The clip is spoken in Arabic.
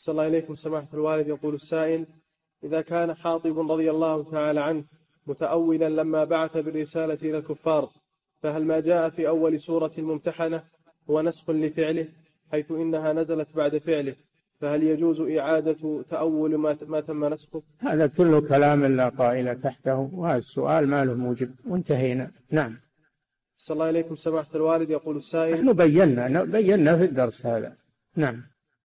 صلى الله إليكم سماحة الوالد. يقول السائل: إذا كان حاطب رضي الله تعالى عنه متأولا لما بعث بالرسالة إلى الكفار، فهل ما جاء في أول سورة الممتحنة هو نسخ لفعله حيث إنها نزلت بعد فعله، فهل يجوز إعادة تأول ما تم نسخه؟ هذا كله كلام لا طائل تحته، وهذا السؤال ما له موجب، وانتهينا. نعم. صلى الله إليكم سماحة الوالد. يقول السائل: نحن بينا في الدرس هذا. نعم.